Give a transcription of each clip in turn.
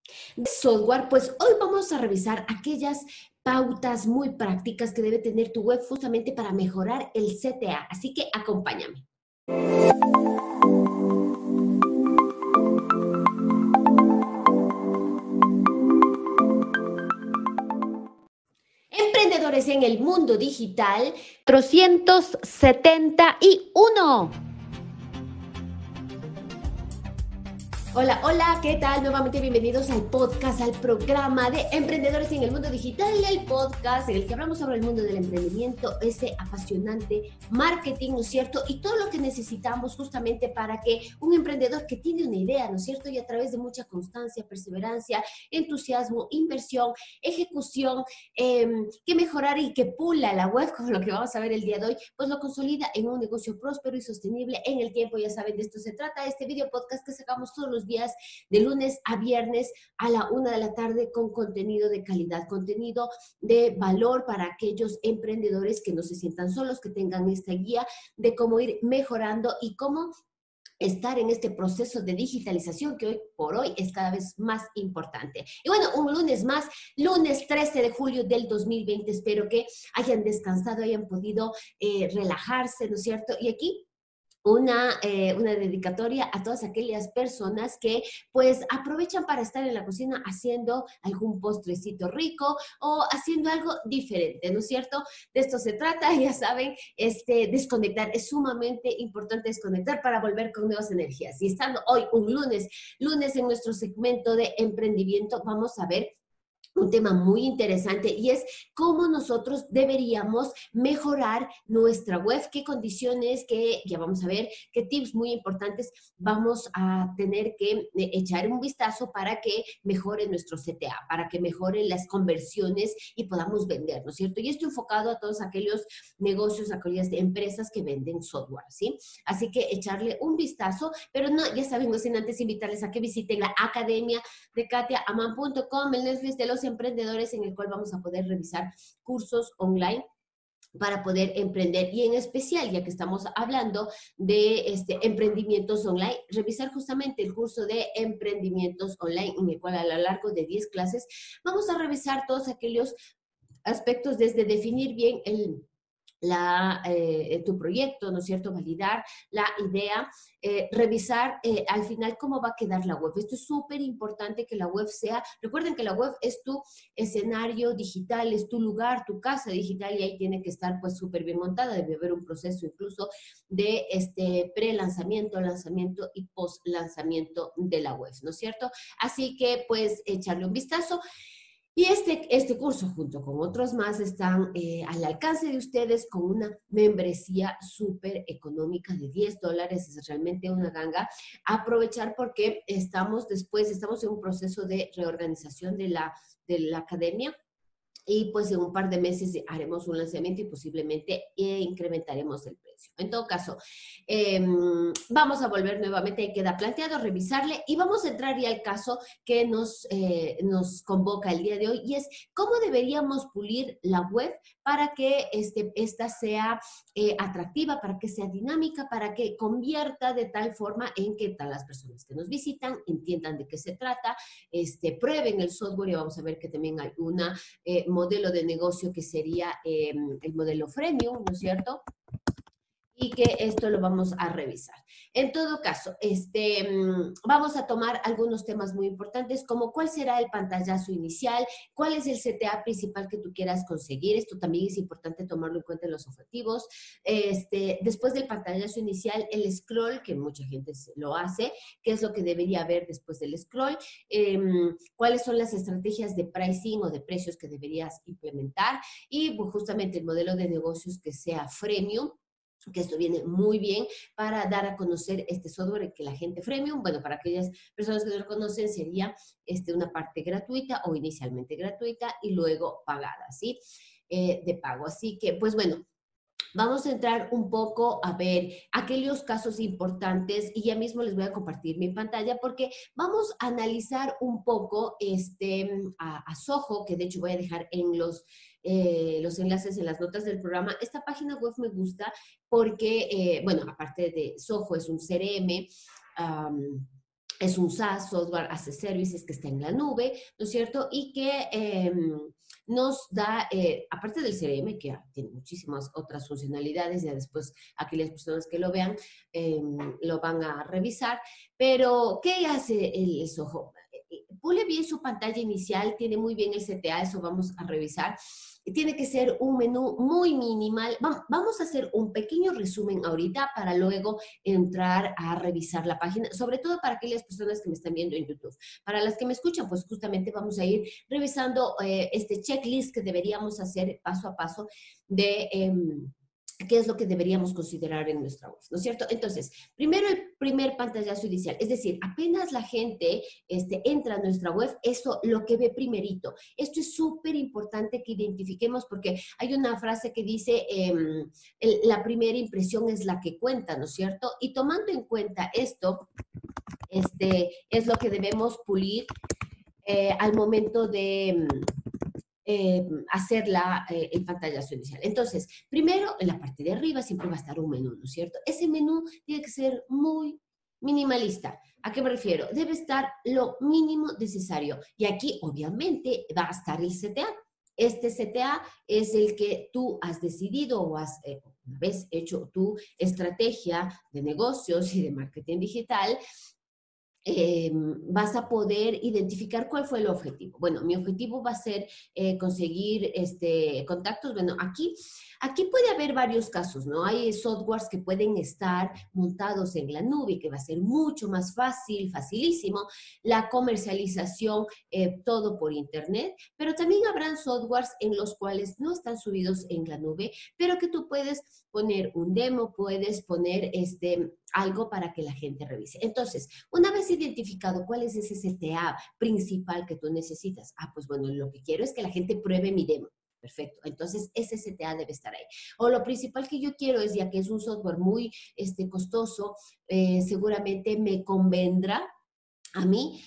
de software, pues hoy vamos a revisar aquellas pautas muy prácticas que debe tener tu web justamente para mejorar el CTA. Así que acompáñame. Emprendedores en el mundo digital 471. Hola, hola, ¿qué tal? Nuevamente bienvenidos al podcast, al programa de Emprendedores en el Mundo Digital, el podcast en el que hablamos sobre el mundo del emprendimiento, ese apasionante marketing, ¿no es cierto? Y todo lo que necesitamos justamente para que un emprendedor que tiene una idea, ¿no es cierto? Y a través de mucha constancia, perseverancia, entusiasmo, inversión, ejecución, que mejorar y que pula la web, como lo que vamos a ver el día de hoy, pues lo consolida en un negocio próspero y sostenible en el tiempo. Ya saben, de esto se trata este video podcast que sacamos todos los días de lunes a viernes a la 1 de la tarde con contenido de calidad, contenido de valor para aquellos emprendedores que no se sientan solos, que tengan esta guía de cómo ir mejorando y cómo estar en este proceso de digitalización que hoy por hoy es cada vez más importante. Y bueno, un lunes más, lunes 13 de julio del 2020. Espero que hayan descansado, hayan podido relajarse, ¿no es cierto? Y aquí una dedicatoria a todas aquellas personas que pues aprovechan para estar en la cocina haciendo algún postrecito rico o haciendo algo diferente, ¿no es cierto? De esto se trata, ya saben, desconectar, es sumamente importante desconectar para volver con nuevas energías. Y estando hoy un lunes en nuestro segmento de emprendimiento, vamos a ver un tema muy interesante y es cómo nosotros deberíamos mejorar nuestra web, qué condiciones, qué, ya vamos a ver, qué tips muy importantes vamos a tener que echar un vistazo para que mejore nuestro CTA, para que mejoren las conversiones y podamos vender, ¿no es cierto? Y esto enfocado a todos aquellos negocios, aquellas empresas que venden software, ¿sí? Así que echarle un vistazo, pero no, ya saben, no sin antes invitarles a que visiten la academia de katiaaman.com, el Netflix de los emprendedores, en el cual vamos a poder revisar cursos online para poder emprender y en especial, ya que estamos hablando de emprendimientos online, revisar justamente el curso de emprendimientos online en el cual a lo largo de 10 clases vamos a revisar todos aquellos aspectos desde definir bien tu proyecto, ¿no es cierto? Validar la idea, revisar al final cómo va a quedar la web. Esto es súper importante que la web sea, recuerden que la web es tu escenario digital, es tu lugar, tu casa digital y ahí tiene que estar pues súper bien montada, debe haber un proceso incluso de pre-lanzamiento, lanzamiento y post-lanzamiento de la web, ¿no es cierto? Así que pues echarle un vistazo. Y este curso, junto con otros más, están al alcance de ustedes con una membresía súper económica de $10. Es realmente una ganga. Aprovechar porque estamos en un proceso de reorganización de la academia. Y pues en un par de meses haremos un lanzamiento y posiblemente incrementaremos el precio. En todo caso, vamos a volver nuevamente, ahí queda planteado, revisarle y vamos a entrar ya al caso que nos convoca el día de hoy y es cómo deberíamos pulir la web para que esta sea atractiva, para que sea dinámica, para que convierta de tal forma en que las personas que nos visitan entiendan de qué se trata, prueben el software y vamos a ver que también hay una modelo de negocio que sería el modelo freemium, ¿no es cierto? Y que esto lo vamos a revisar. En todo caso, vamos a tomar algunos temas muy importantes como cuál será el pantallazo inicial, cuál es el CTA principal que tú quieras conseguir. Esto también es importante tomarlo en cuenta en los objetivos. Después del pantallazo inicial, el scroll, que mucha gente lo hace, qué es lo que debería haber después del scroll, cuáles son las estrategias de pricing o de precios que deberías implementar y pues, justamente el modelo de negocios que sea freemium, que esto viene muy bien para dar a conocer este software que la gente freemium, bueno, para aquellas personas que no lo conocen sería una parte gratuita o inicialmente gratuita y luego pagada, ¿sí? De pago. Así que, pues bueno, vamos a entrar un poco a ver aquellos casos importantes y ya mismo les voy a compartir mi pantalla porque vamos a analizar un poco a Soho, que de hecho voy a dejar en los enlaces en las notas del programa. Esta página web me gusta porque, bueno, aparte de Soho es un CRM, es un SaaS, Software as a Services, que está en la nube, ¿no es cierto? Y que nos da, aparte del CRM, que tiene muchísimas otras funcionalidades, ya después aquellas personas que lo vean lo van a revisar, pero ¿qué hace el Soho? Pule bien su pantalla inicial, tiene muy bien el CTA, eso vamos a revisar. Tiene que ser un menú muy minimal. Vamos a hacer un pequeño resumen ahorita para luego entrar a revisar la página, sobre todo para aquellas personas que me están viendo en YouTube. Para las que me escuchan, pues justamente vamos a ir revisando este checklist que deberíamos hacer paso a paso de qué es lo que deberíamos considerar en nuestra web, ¿no es cierto? Entonces, primero el primer pantallazo inicial, es decir, apenas la gente entra a nuestra web, eso lo que ve primerito. Esto es súper importante que identifiquemos porque hay una frase que dice, la primera impresión es la que cuenta, ¿no es cierto? Y tomando en cuenta esto, es lo que debemos pulir al momento de hacer el pantallazo inicial. Entonces, primero, en la parte de arriba siempre va a estar un menú, ¿no es cierto? Ese menú tiene que ser muy minimalista. ¿A qué me refiero? Debe estar lo mínimo necesario. Y aquí, obviamente, va a estar el CTA. Este CTA es el que tú has decidido o has, una vez hecho tu estrategia de negocios y de marketing digital, vas a poder identificar cuál fue el objetivo. Bueno, mi objetivo va a ser conseguir contactos. Bueno, aquí puede haber varios casos, ¿no? Hay softwares que pueden estar montados en la nube, que va a ser mucho más fácil, facilísimo, la comercialización, todo por internet, pero también habrán softwares en los cuales no están subidos en la nube, pero que tú puedes poner un demo, puedes poner algo para que la gente revise. Entonces, una vez identificado cuál es ese CTA principal que tú necesitas, pues bueno, lo que quiero es que la gente pruebe mi demo. Perfecto, entonces ese CTA debe estar ahí. O lo principal que yo quiero es, ya que es un software muy costoso, seguramente me convendrá a mí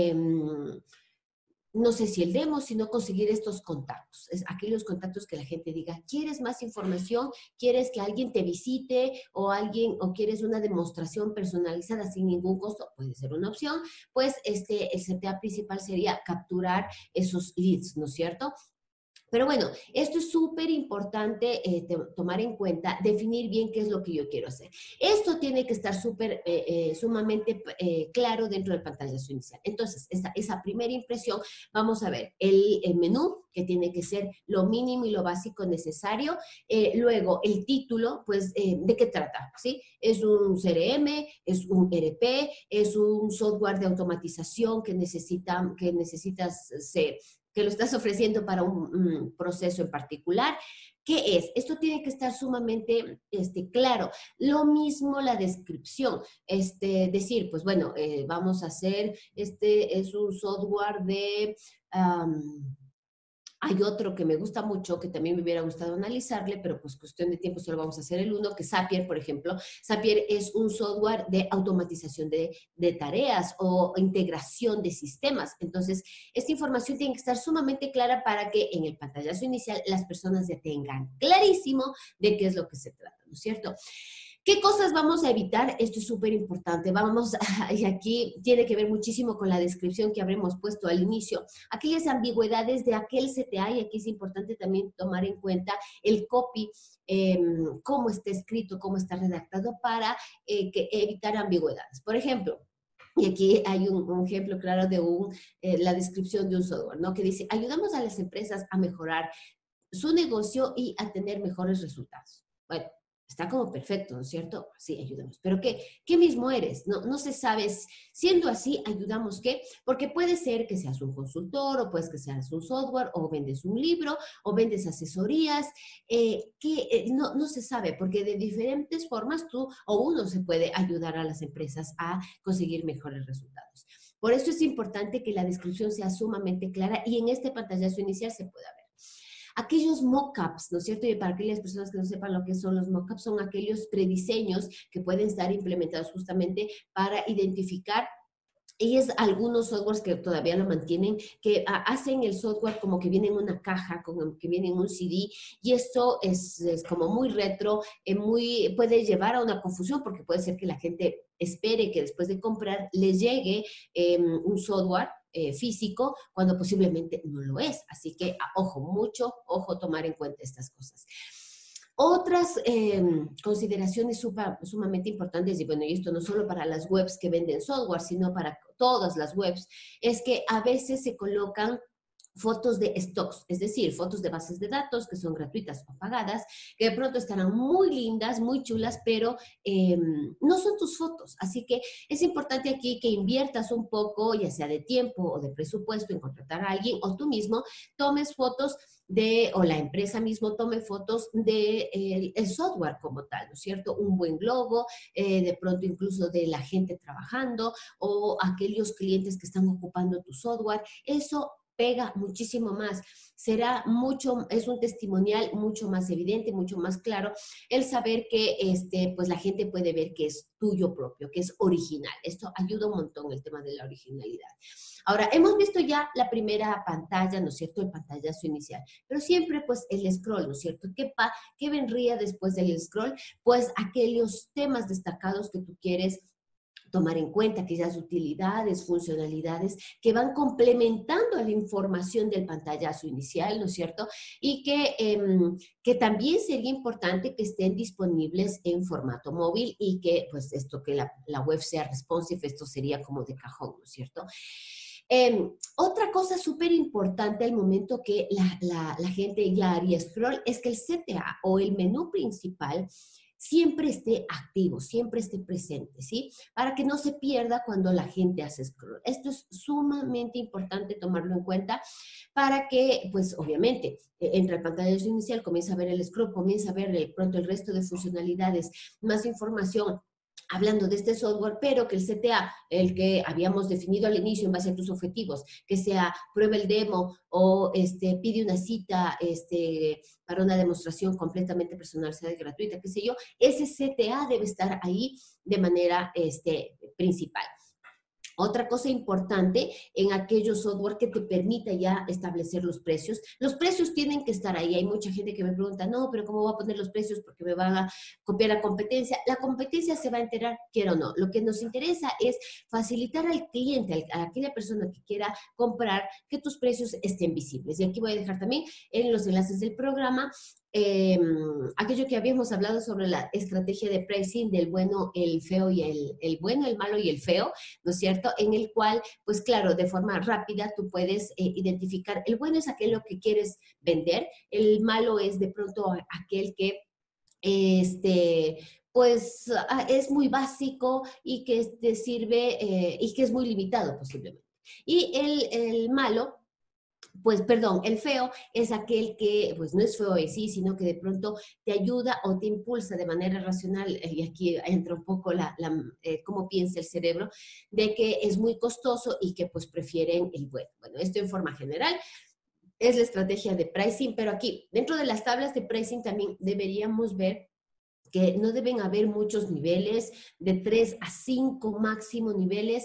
no sé si el demo, sino conseguir estos contactos, aquellos contactos que la gente diga, ¿quieres más información? ¿Quieres que alguien te visite o quieres una demostración personalizada sin ningún costo? Puede ser una opción. Pues el CTA principal sería capturar esos leads, ¿no es cierto? Pero bueno, esto es súper importante tomar en cuenta, definir bien qué es lo que yo quiero hacer. Esto tiene que estar sumamente claro dentro del pantallazo inicial. Entonces, esa primera impresión, vamos a ver el menú, que tiene que ser lo mínimo y lo básico necesario. Luego, el título, pues, ¿de qué trata? ¿Sí? Es un CRM, es un ERP, es un software de automatización que necesitas que lo estás ofreciendo para un proceso en particular. ¿Qué es? Esto tiene que estar sumamente claro. Lo mismo la descripción. Decir, pues bueno, vamos a hacer, es un software de... hay otro que me gusta mucho, que también me hubiera gustado analizarle, pero pues cuestión de tiempo solo vamos a hacer el uno, que es Zapier, por ejemplo. Zapier es un software de automatización de tareas o integración de sistemas. Entonces, esta información tiene que estar sumamente clara para que en el pantallazo inicial las personas ya tengan clarísimo de qué es lo que se trata, ¿no es cierto? ¿Qué cosas vamos a evitar? Esto es súper importante. Y aquí tiene que ver muchísimo con la descripción que habremos puesto al inicio. Aquellas ambigüedades de aquel CTA, y aquí es importante también tomar en cuenta el copy, cómo está escrito, cómo está redactado para evitar ambigüedades. Por ejemplo, y aquí hay un ejemplo claro de la descripción de un software, ¿no? Que dice, ayudamos a las empresas a mejorar su negocio y a tener mejores resultados. Bueno, está como perfecto, ¿no es cierto? Sí, ayudamos. Pero ¿qué mismo eres? No se sabe. Siendo así, ¿ayudamos qué? Porque puede ser que seas un consultor, o puedes que seas un software, o vendes un libro, o vendes asesorías, no se sabe, porque de diferentes formas tú o uno se puede ayudar a las empresas a conseguir mejores resultados. Por eso es importante que la descripción sea sumamente clara y en este pantallazo inicial se pueda ver. Aquellos mockups, ¿no es cierto? Y para aquellas personas que no sepan lo que son los mockups, son aquellos prediseños que pueden estar implementados justamente para identificar. Y es algunos softwares que todavía lo mantienen, que hacen el software como que viene en una caja, como que viene en un CD, y esto es como muy retro, puede llevar a una confusión, porque puede ser que la gente espere que después de comprar le llegue un software físico cuando posiblemente no lo es. Así que, ojo, mucho, ojo, tomar en cuenta estas cosas. Otras consideraciones sumamente importantes, y bueno, y esto no solo para las webs que venden software, sino para todas las webs, es que a veces se colocan fotos de stocks, es decir, fotos de bases de datos que son gratuitas o pagadas, que de pronto estarán muy lindas, muy chulas, pero no son tus fotos. Así que es importante aquí que inviertas un poco, ya sea de tiempo o de presupuesto, en contratar a alguien, o tú mismo tomes fotos o la empresa mismo tome fotos de el software como tal, ¿no es cierto? Un buen logo, de pronto incluso de la gente trabajando o aquellos clientes que están ocupando tu software. Eso pega muchísimo más. Será mucho, es un testimonial mucho más evidente, mucho más claro, el saber que pues la gente puede ver que es tuyo propio, que es original. Esto ayuda un montón el tema de la originalidad. Ahora, hemos visto ya la primera pantalla, ¿no es cierto? El pantallazo inicial, pero siempre pues el scroll, ¿no es cierto? ¿Qué vendría después del scroll? Pues aquellos temas destacados que tú quieres tomar en cuenta, aquellas utilidades, funcionalidades que van complementando a la información del pantallazo inicial, ¿no es cierto? Y que también sería importante que estén disponibles en formato móvil y que, pues, esto que la web sea responsive, esto sería como de cajón, ¿no es cierto? Otra cosa súper importante al momento que la gente ya haría scroll es que el CTA o el menú principal siempre esté activo, siempre esté presente, ¿sí? Para que no se pierda cuando la gente hace scroll. Esto es sumamente importante tomarlo en cuenta para que, pues obviamente, entra el pantallazo inicial, comienza a ver el scroll, comienza a ver pronto el resto de funcionalidades, más información hablando de este software, pero que el CTA, el que habíamos definido al inicio en base a tus objetivos, que sea prueba el demo o pide una cita para una demostración completamente personalizada y gratuita, qué sé yo, ese CTA debe estar ahí de manera principal. Otra cosa importante en aquellos software que te permita ya establecer los precios tienen que estar ahí. Hay mucha gente que me pregunta, no, pero ¿cómo voy a poner los precios? Porque me van a copiar la competencia. La competencia se va a enterar, quiero o no. Lo que nos interesa es facilitar al cliente, a aquella persona que quiera comprar, que tus precios estén visibles. Y aquí voy a dejar también en los enlaces del programa aquello que habíamos hablado sobre la estrategia de pricing del bueno, el feo y el bueno, el malo y el feo, ¿no es cierto? En el cual, pues claro, de forma rápida tú puedes identificar, el bueno es aquello que quieres vender, el malo es de pronto aquel que, pues es muy básico y que te sirve y que es muy limitado posiblemente. Y el malo, pues perdón, el feo es aquel que pues no es feo en sí, sino que de pronto te ayuda o te impulsa de manera racional, y aquí entra un poco cómo piensa el cerebro, de que es muy costoso y que pues prefieren el bueno. Bueno, esto en forma general es la estrategia de pricing, pero aquí dentro de las tablas de pricing también deberíamos ver que no deben haber muchos niveles, de 3 a 5 máximo niveles.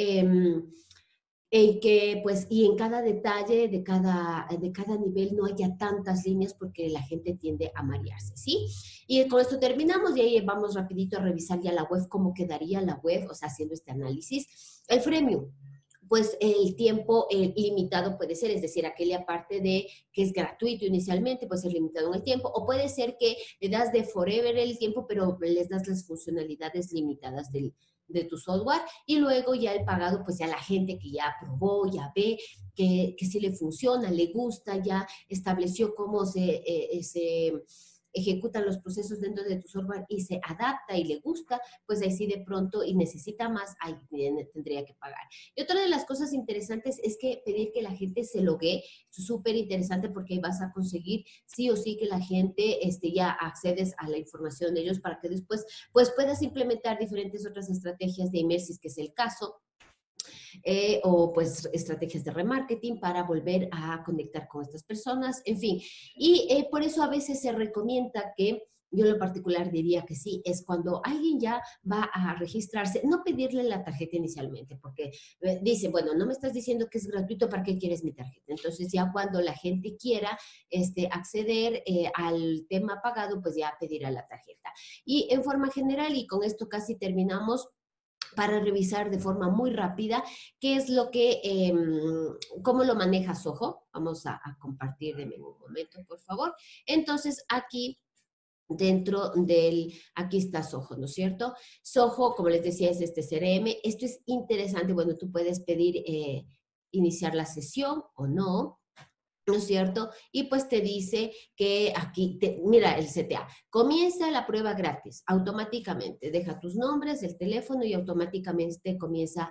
Que pues y en cada detalle de cada nivel no haya tantas líneas porque la gente tiende a marearse, ¿sí? Y con esto terminamos y ahí vamos rapidito a revisar ya la web, cómo quedaría la web, o sea, haciendo este análisis. El freemium, pues el tiempo limitado puede ser, es decir, aquella parte de que es gratuito inicialmente, puede ser limitado en el tiempo, o puede ser que le das de forever el tiempo, pero les das las funcionalidades limitadas de tu software, y luego ya el pagado, pues ya la gente que ya probó, ya ve que sí le funciona, le gusta, ya estableció cómo se ejecutan los procesos dentro de tu software y se adapta y le gusta, pues ahí sí de pronto y necesita más, ahí tendría que pagar. Y otra de las cosas interesantes es que pedir que la gente se loguee, es súper interesante porque ahí vas a conseguir sí o sí que la gente ya accedes a la información de ellos para que después pues puedas implementar diferentes otras estrategias de Immersis, que es el caso, o pues estrategias de remarketing para volver a conectar con estas personas, en fin. Y por eso a veces se recomienda que yo en lo particular diría que sí, es cuando alguien ya va a registrarse, no pedirle la tarjeta inicialmente, porque dice, bueno, no me estás diciendo que es gratuito, ¿para qué quieres mi tarjeta? Entonces ya cuando la gente quiera acceder al tema pagado, pues ya pedirá la tarjeta. Y en forma general, y con esto casi terminamos, para revisar de forma muy rápida qué es lo que, cómo lo maneja Soho. Vamos a compartir, denme un momento, por favor. Entonces, aquí dentro del, aquí está Soho, ¿no es cierto? Soho, como les decía, es este CRM. Esto es interesante, bueno, tú puedes pedir iniciar la sesión o no, ¿no es cierto? Y pues te dice que aquí, mira el CTA, comienza la prueba gratis, automáticamente, deja tus nombres, el teléfono y automáticamente comienza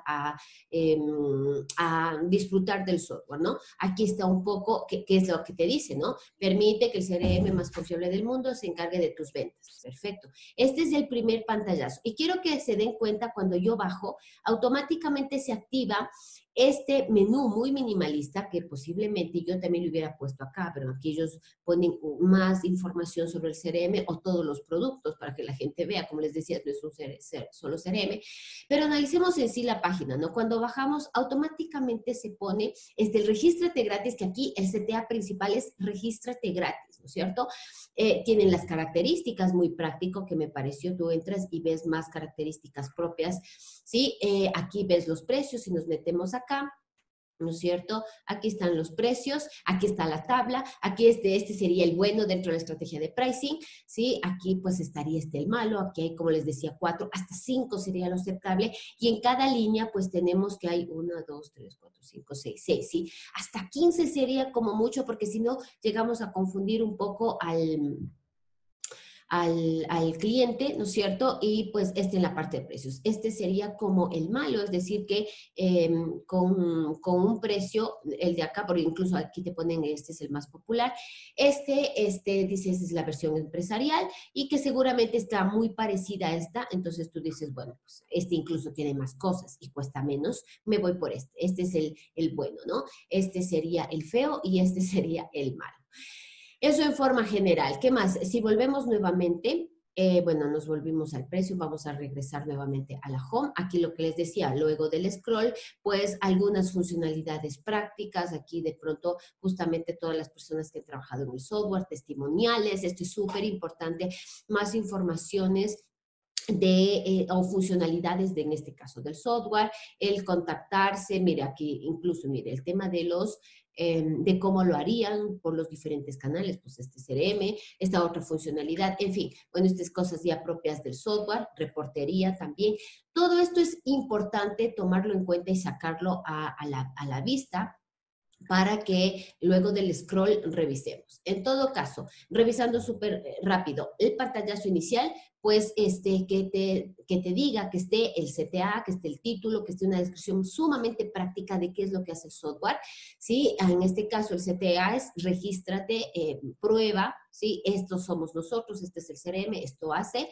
a disfrutar del software, ¿no? Aquí está un poco, ¿qué es lo que te dice, no? Permite que el CRM más confiable del mundo se encargue de tus ventas. Perfecto. Este es el primer pantallazo. Y quiero que se den cuenta cuando yo bajo, automáticamente se activa este menú muy minimalista que posiblemente yo también lo hubiera puesto acá, pero aquí ellos ponen más información sobre el CRM o todos los productos para que la gente vea, como les decía, no es un solo CRM, pero analicemos en sí la página, ¿no? Cuando bajamos, automáticamente se pone el regístrate gratis, que aquí el CTA principal es regístrate gratis, ¿no es cierto? Tienen las características muy práctico que me pareció, tú entras y ves más características propias, ¿sí? Aquí ves los precios y nos metemos acá, ¿no es cierto? Aquí están los precios, aquí está la tabla, aquí este sería el bueno dentro de la estrategia de pricing, ¿sí? Aquí pues estaría el malo, aquí hay, como les decía, 4, hasta 5 sería lo aceptable, y en cada línea pues tenemos que hay 1, 2, 3, 4, 5, 6, 6, ¿sí? Hasta 15 sería como mucho, porque si no llegamos a confundir un poco al cliente, ¿no es cierto? Y pues en la parte de precios. Este sería como el malo, es decir, que con un precio, el de acá, porque incluso aquí te ponen, este es el más popular, dice, esta es la versión empresarial y que seguramente está muy parecida a esta, entonces tú dices, bueno, pues este incluso tiene más cosas y cuesta menos, me voy por este es el bueno, ¿no? Este sería el feo y este sería el malo. Eso en forma general. ¿Qué más? Si volvemos nuevamente, bueno, nos volvimos al precio, vamos a regresar nuevamente a la home. Aquí lo que les decía, luego del scroll, pues algunas funcionalidades prácticas, aquí de pronto justamente todas las personas que han trabajado en el software, testimoniales, esto es súper importante, más informaciones o funcionalidades en este caso del software, el contactarse, mire aquí incluso, mire, el tema de cómo lo harían por los diferentes canales, pues CRM, esta otra funcionalidad, en fin, bueno, estas cosas ya propias del software, reportería también. Todo esto es importante tomarlo en cuenta y sacarlo a la vista para que luego del scroll revisemos. En todo caso, revisando súper rápido el pantallazo inicial, pues que te diga que esté el CTA, que esté el título, que esté una descripción sumamente práctica de qué es lo que hace el software, ¿sí? En este caso el CTA es regístrate, prueba, ¿sí? Estos somos nosotros, este es el CRM, esto hace,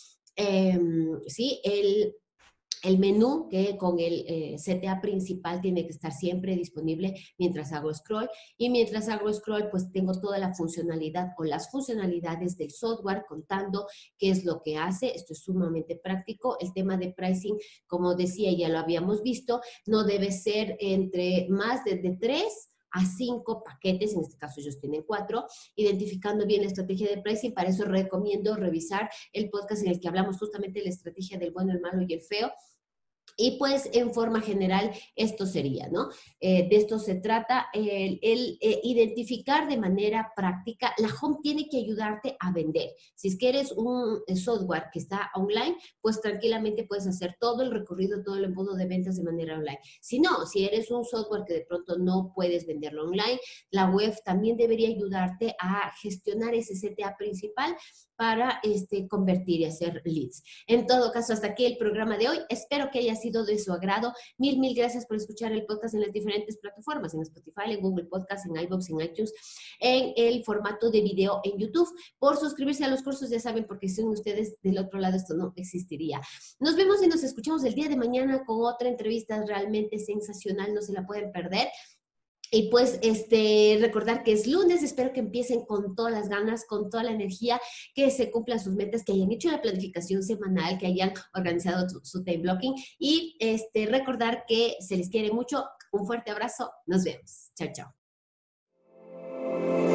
¿sí? El menú que con el CTA principal tiene que estar siempre disponible mientras hago scroll, y mientras hago scroll pues tengo toda la funcionalidad o las funcionalidades del software contando qué es lo que hace. Esto es sumamente práctico. El tema de pricing, como decía, ya lo habíamos visto, no debe ser entre más de 3 a 5 paquetes, en este caso ellos tienen 4, identificando bien la estrategia de pricing. Para eso recomiendo revisar el podcast en el que hablamos justamente de la estrategia del bueno, el malo y el feo. Y pues en forma general esto sería, ¿no? De esto se trata, el identificar de manera práctica. La home tiene que ayudarte a vender. Si es que eres un software que está online, pues tranquilamente puedes hacer todo el recorrido, todo el embudo de ventas de manera online. Si no, si eres un software que de pronto no puedes venderlo online, la web también debería ayudarte a gestionar ese CTA principal para convertir y hacer leads. En todo caso, hasta aquí el programa de hoy. Espero que haya sido de su agrado. Mil gracias por escuchar el podcast en las diferentes plataformas, en Spotify, en Google Podcast, en iVoox, en iTunes, en el formato de video en YouTube. Por suscribirse a los cursos, ya saben, porque sin ustedes del otro lado esto no existiría. Nos vemos y nos escuchamos el día de mañana con otra entrevista realmente sensacional, no se la pueden perder. Y pues recordar que es lunes, espero que empiecen con todas las ganas, con toda la energía, que se cumplan sus metas, que hayan hecho la planificación semanal, que hayan organizado su time blocking, y recordar que se les quiere mucho. Un fuerte abrazo, nos vemos. Chao, chao.